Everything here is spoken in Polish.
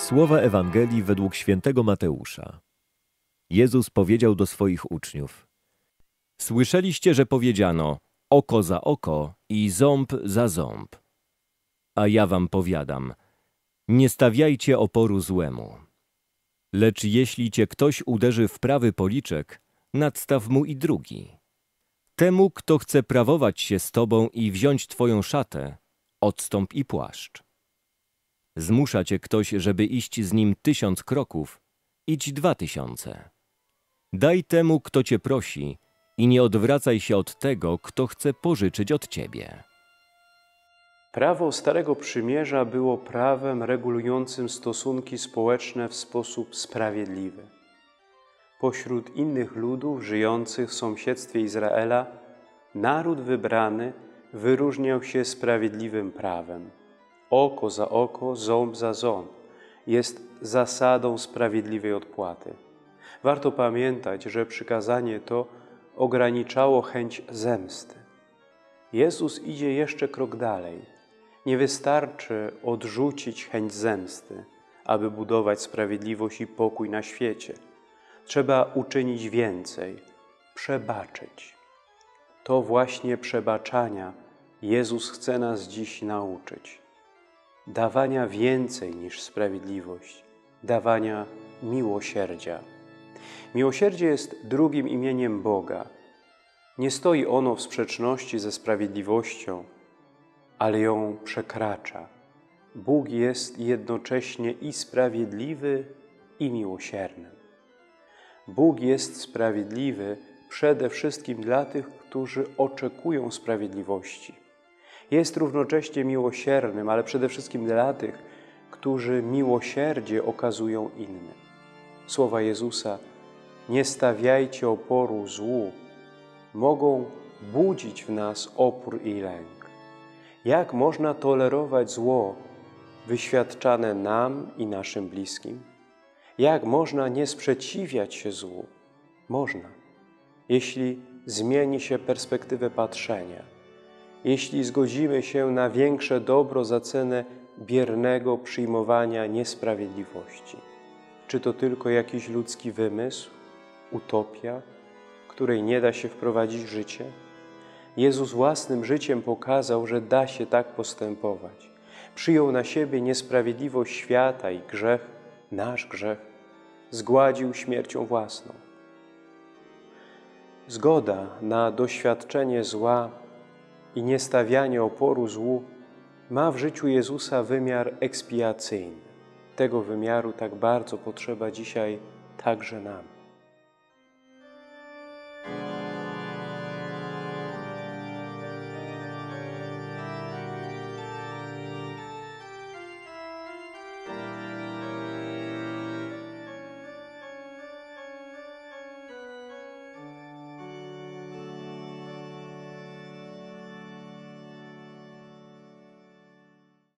Słowa Ewangelii według świętego Mateusza. Jezus powiedział do swoich uczniów: Słyszeliście, że powiedziano: oko za oko i ząb za ząb. A ja wam powiadam: nie stawiajcie oporu złemu. Lecz jeśli cię ktoś uderzy w prawy policzek, nadstaw mu i drugi. Temu, kto chce prawować się z tobą i wziąć twoją szatę, odstąp i płaszcz. Zmusza cię ktoś, żeby iść z nim 1000 kroków, idź 2000. Daj temu, kto cię prosi, i nie odwracaj się od tego, kto chce pożyczyć od ciebie. Prawo Starego Przymierza było prawem regulującym stosunki społeczne w sposób sprawiedliwy. Pośród innych ludów żyjących w sąsiedztwie Izraela, naród wybrany wyróżniał się sprawiedliwym prawem. Oko za oko, ząb za ząb jest zasadą sprawiedliwej odpłaty. Warto pamiętać, że przykazanie to ograniczało chęć zemsty. Jezus idzie jeszcze krok dalej. Nie wystarczy odrzucić chęć zemsty, aby budować sprawiedliwość i pokój na świecie. Trzeba uczynić więcej, przebaczyć. To właśnie przebaczania Jezus chce nas dziś nauczyć. Dawania więcej niż sprawiedliwość, dawania miłosierdzia. Miłosierdzie jest drugim imieniem Boga. Nie stoi ono w sprzeczności ze sprawiedliwością, ale ją przekracza. Bóg jest jednocześnie i sprawiedliwy, i miłosierny. Bóg jest sprawiedliwy przede wszystkim dla tych, którzy oczekują sprawiedliwości. Jest równocześnie miłosiernym, ale przede wszystkim dla tych, którzy miłosierdzie okazują innym. Słowa Jezusa: nie stawiajcie oporu złu, mogą budzić w nas opór i lęk. Jak można tolerować zło wyświadczane nam i naszym bliskim? Jak można nie sprzeciwiać się złu? Można, jeśli zmieni się perspektywę patrzenia, jeśli zgodzimy się na większe dobro za cenę biernego przyjmowania niesprawiedliwości. Czy to tylko jakiś ludzki wymysł, utopia, której nie da się wprowadzić w życie? Jezus własnym życiem pokazał, że da się tak postępować. Przyjął na siebie niesprawiedliwość świata i grzech, nasz grzech, zgładził śmiercią własną. Zgoda na doświadczenie zła i niestawianie oporu złu ma w życiu Jezusa wymiar ekspiacyjny. Tego wymiaru tak bardzo potrzeba dzisiaj także nam.